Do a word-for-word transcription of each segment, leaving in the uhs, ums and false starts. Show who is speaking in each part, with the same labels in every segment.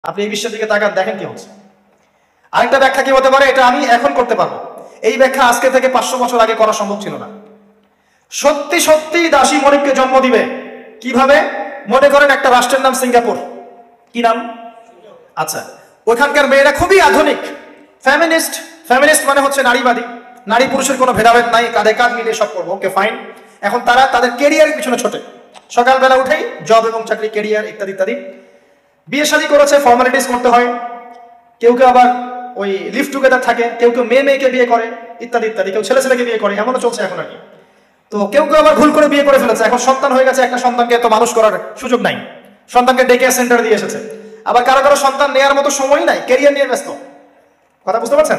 Speaker 1: আপনি এই বিশ্বের দিকে তাকান, দেখেন কি হচ্ছে। আরেকটা ব্যাখ্যা কি হতে পারে, এটা আমি এখন করতে পারবো, এই ব্যাখ্যা আজকে থেকে পাঁচশো বছর আগে করা সম্ভব ছিল না। সত্যি সত্যি দাসী মনিবকে জন্ম দিবে কিভাবে? মনে করেন একটা রাষ্ট্রের নাম সিঙ্গাপুর। কি নাম? আচ্ছা, ওখানকার মেয়েরা খুবই আধুনিক, ফ্যামিনিস্ট। ফ্যামিনিস্ট মানে হচ্ছে নারীবাদী, নারী পুরুষের কোনো ভেদাভেদ নাই, কাঁধে কাঁধ মিলিয়ে সব করবো, ওকে ফাইন। এখন তারা তাদের কেরিয়ারের পিছনে ছোটে, সকালবেলা উঠেই জব এবং চাকরি, কেরিয়ার ইত্যাদি ইত্যাদি। বিয়ে শাদী করেছে, ফর্মালিটিস করতে হয়, কেউ কেউ আবার ওই লিভ টুগেদার থাকে, কেউ কেউ মেয়ে মেয়েকে বিয়ে করে ইত্যাদি ইত্যাদি, কেউ ছেলে ছেলেকে বিয়ে করে, এমনও চলছে এখন আর কি। তো কেউ কেউ আবার ভুল করে বিয়ে করে ফেলেছে, এখন সন্তান হয়ে গেছে, একটা সন্তানকে তো মানুষ করার সুযোগ নাই, সন্তানকে ডে কেয়ার সেন্টারে দিয়ে এসেছে। আবার কারো কারো সন্তান নেওয়ার মতো সময় নাই, কেরিয়ার নিয়ে ব্যস্ত। কথা বুঝতে পারছেন?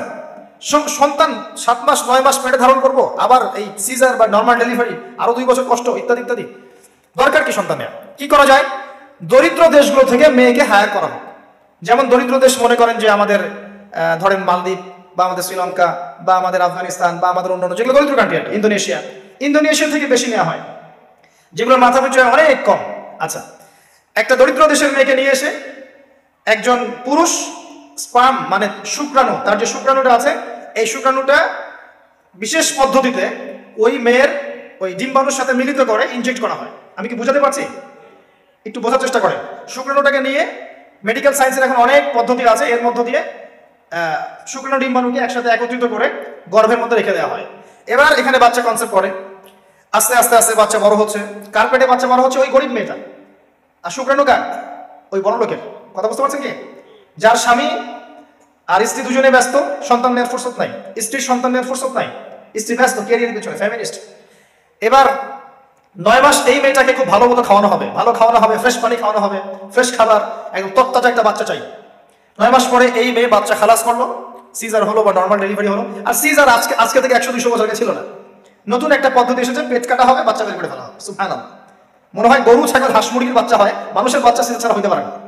Speaker 1: সন্তান সাত মাস নয় মাস পেটে ধারণ করবো, আবার এই সিজার বা নর্মাল ডেলিভারি, আরো দুই বছর কষ্ট ইত্যাদি ইত্যাদি। দরকার কি সন্তান নেওয়া? কি করা যায়? দরিদ্র দেশগুলো থেকে মেয়েকে হায়ার করা হোক। যেমন দরিদ্র দেশ মনে করেন যে আমাদের ধরেন মালদ্বীপ বা আমাদের শ্রীলঙ্কা বা আমাদের আফগানিস্তান বা আমাদের অন্যান্য যেগুলো দরিদ্র কান্ট্রি, ইন্দোনেশিয়া, ইন্দোনেশিয়া থেকে বেশি নেওয়া হয়, যেগুলোর মাথা পিছু অনেক কম। আচ্ছা, একটা দরিদ্র দেশের মেয়েকে নিয়ে এসে একজন পুরুষ স্পার্ম মানে শুক্রাণু, তার যে শুক্রাণুটা আছে, এই শুক্রাণুটা বিশেষ পদ্ধতিতে ওই মেয়ের ওই ডিম্বাণুর সাথে মিলিত করে ইনজেক্ট করা হয়। আমি কি বুঝাতে পারছি? একটু বোঝার চেষ্টা করেন। শুক্রাণুটাকে নিয়ে মেডিকেল সায়েন্সের এখন অনেক পদ্ধতি আছে, এর মধ্য দিয়ে শুক্রাণু ডিম্বাণুকে একসাথে একত্রিত করে গর্ভের মধ্যে রেখে দেওয়া হয়। এবার এখানে বাচ্চা কনসেপ্ট করে, আস্তে আস্তে আস্তে বাচ্চা বড় হচ্ছে। কার পেটে বাচ্চা বড় হচ্ছে? ওই গরিব মেয়েটা। আর শুক্রাণু কার? ওই বড় লোকের। কথা বুঝতে পারছেন কি? যার স্বামী আর স্ত্রী দুজনে ব্যস্ত, সন্তান নেওয়ার ফুরসত নাই, স্ত্রীর সন্তান নেওয়ার ফুরসত নাই, স্ত্রী ব্যস্ত ক্যারিয়ারের পিছনে, ফ্যামিনিস্ট। এবার নয় মাস এই মেয়েটাকে খুব ভালো মতো খাওয়ানো হবে, ভালো খাওয়ানো হবে, ফ্রেশ পানি খাওয়ানো হবে, ফ্রেশ খাবার, একদম তত্তাজা একটা বাচ্চা চাই। নয় মাস পরে এই মেয়ে বাচ্চা খালাস করলো, সিজার হলো বা নর্মাল ডেলিভারি হলো। আর সিজার আজকে আজকে থেকে একশো দুশো বছর আগে ছিল না, নতুন একটা পদ্ধতি এসেছে, পেট কাটা হবে, বাচ্চা বের করে ফেলা হবে। সুবহানাল্লাহ। মনে হয় গরু ছাগল হাঁস মুরগির বাচ্চা হয়, মানুষের বাচ্চা সিজার ছাড়া হইতে পারে না।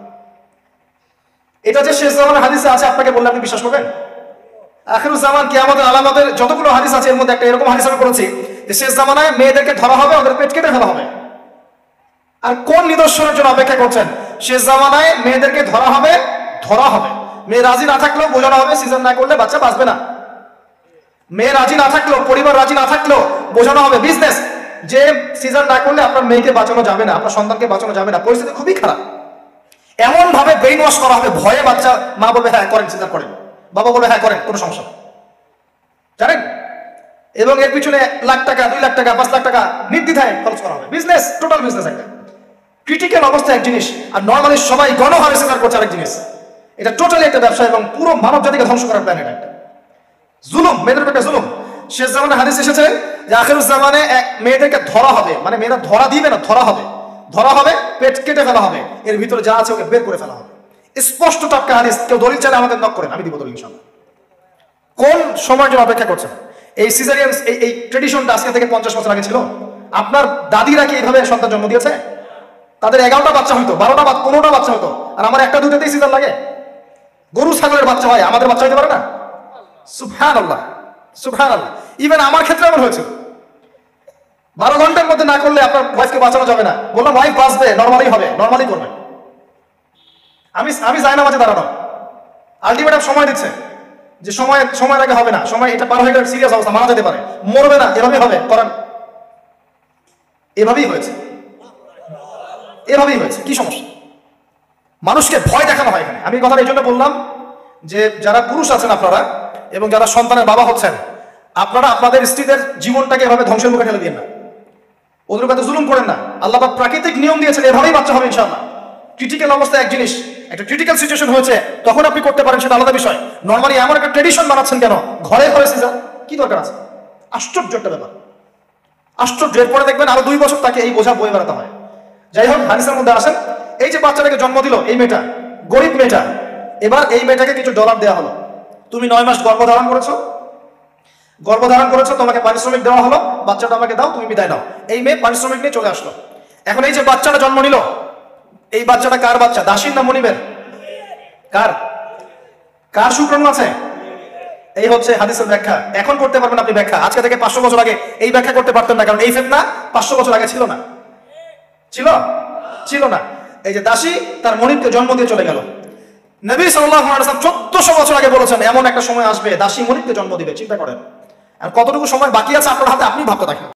Speaker 1: এটা যে শেষ জামানের হাদিসে আছে, আপনাকে বললে আপনি বিশ্বাস করবেন? আখিরুজ জামান কিয়ামতের আলামতের যতগুলো হাদিস আছে এর মধ্যে একটা এরকম হাদিস আমি পড়েছি যে শেষ জামানায় মেয়েদেরকে ধরা হবে, ওদের পেট কেটে ফেলা হবে। আর কোন নিদর্শনের জন্য অপেক্ষা করছেন? শেষ জামানায় মেয়েদেরকে ধরা হবে, ধরা হবে। মেয়ে রাজি না থাকলেও বোঝানো হবে, সিজার না করলে বাচ্চা বাঁচবে না। মেয়ে রাজি না থাকলেও, পরিবার রাজি না থাকলেও বোঝানো হবে, বিজনেস, যে সিজার না করলে আপনার মেয়েকে বাঁচানো যাবে না, আপনার সন্তানকে বাঁচানো যাবে না, পরিস্থিতি খুবই খারাপ। এমন ভাবে ব্রেইন ওয়াশ করা হবে, ভয়ে বাচ্চা, মা বলবে হ্যাঁ করেন, সিজার করেন, বাবা বলবে হ্যাঁ করেন, কোনো সমস্যা জানেন। এবং এর পিছনে লাখ টাকা, দুই লাখ টাকা, পাঁচ লাখ টাকা নির্দ্বিধায় খরচ করা হবে। বিজনেস, টোটাল বিজনেস একটা। ক্রিটিক্যাল অবস্থা এক জিনিস, আর নর্মালি সবাই গণহারে সিজার করছে আরেক জিনিস। এটা টোটালি একটা ব্যবসা এবং পুরো মানব জাতিকে ধ্বংস করার প্ল্যান। এটা একটা জুলুম, মেয়েদের একটা জুলুম। শেষ জামানে হাদিস এসেছে যে আখিরুজ জামানে মেয়েদেরকে ধরা হবে, মানে মেয়েরা ধরা দিবে না, ধরা হবে, ধরা হবে, পেট কেটে ফেলা হবে, এর ভিতরে যা আছে ওকে বের করে ফেলা হবে। স্পষ্ট টাটকা হাদিস, কেউ দলিল চাইলে আমাদের নক করেন, আমি দিব দলিল ইনশাআল্লাহ। কোন সময়ের জন্য অপেক্ষা করছেন? এই সিজারিয়ান এই এই ট্রেডিশনটা আজকে থেকে পঞ্চাশ বছর আগে ছিল। আপনার দাদিরা কি এইভাবে সন্তান জন্ম দিয়েছে? তাদের এগারোটা বাচ্চা হইতো, বারোটা বা পনেরোটা বাচ্চা হতো, আর আমার একটা দুটাতেই সিজার লাগে। গরু ছাগলের বাচ্চা হয়, আমাদের বাচ্চা হইতে পারে না? সুবহানাল্লাহ, সুবহানাল্লাহ। ইভেন আমার ক্ষেত্রে এমন হয়েছে, বারো ঘন্টার মধ্যে না করলে আপনার ওয়াইফকে বাঁচানো যাবে না। বললাম ওয়াইফ বাঁচবে, নর্মালি হবে, নর্মালি করবে। আমি আমি যাই না মাঝে দাঁড়ানো, আলটিমেটাম সময় দিচ্ছে যে সময় সময়ের আগে হবে না, সময় এটা পার হয়ে গেলে সিরিয়াস অবস্থা, মারা যেতে পারে, মরবে না, এভাবেই হবে, করেন। এভাবেই হয়েছে, এভাবেই হয়েছে। কি সমস্যা? মানুষকে ভয় দেখানো হয় এখানে। আমি কথা এই জন্য বললাম যে যারা পুরুষ আছেন আপনারা এবং যারা সন্তানের বাবা হচ্ছেন, আপনারা আপনাদের স্ত্রীদের জীবনটাকে এভাবে ধ্বংসের মুখে ঠেলে দিন না, ওদের কাছে জুলুম করেন না। আল্লাহ পাক প্রাকৃতিক নিয়ম দিয়েছেন, এভাবেই বাচ্চা হবে ইনশাআল্লাহ। ক্রিটিক্যাল অবস্থা এক জিনিস, একটা ক্রিটিক্যাল সিচুয়েশন হয়েছে, তখন আপনি করতে পারেন, সেটা আলাদা বিষয়। নর্মালি এমন একটা ট্রেডিশন বানাচ্ছেন কেন? ঘরে ঘরে সিজার, কি দরকার আছে? আশ্চর্য একটা ব্যাপার, আশ্চর্য। এরপরে দেখবেন আরো দুই বছর তাকে এই বোঝা বয়ে বেড়াতে হয়। যাই হোক, হাদিসের মধ্যে আসেন, এই যে বাচ্চাটাকে জন্ম দিল এই মেয়েটা, গরিব মেয়েটা, এবার এই মেয়েটাকে কিছু ডলার দেওয়া হলো। তুমি নয় মাস গর্ভধারণ করেছো, গর্ভধারণ করেছো, তোমাকে পারিশ্রমিক দেওয়া হলো, বাচ্চাটা আমাকে দাও, তুমি বিদায় নাও। এই মেয়ে পারিশ্রমিক নিয়ে চলে আসলো। এখন এই যে বাচ্চাটা জন্ম নিল, এই বাচ্চাটা কার বাচ্চা? দাসীর না মনিবের? কার? কার শুক্রাণু আছে? এই হচ্ছে হাদিসের ব্যাখ্যা। এখন করতে পারবেন আপনি ব্যাখ্যা, আজকে থেকে পাঁচশো বছর আগে এই ব্যাখ্যা করতে পারতেন না, কারণ এই ফিতনা পাঁচশো বছর আগে ছিল না, ছিল ছিল না। এই যে দাসী তার মনিবকে জন্ম দিয়ে চলে গেল, নবী সাল্লাল্লাহু আলাইহি ওয়াসাল্লাম চোদ্দশো বছর আগে বলেছেন এমন একটা সময় আসবে দাসী মনিককে জন্ম দিবে। চিন্তা করেন আর কতটুকু সময় বাকি আছে আপনার হাতে, আপনি ভাবতে থাকেন।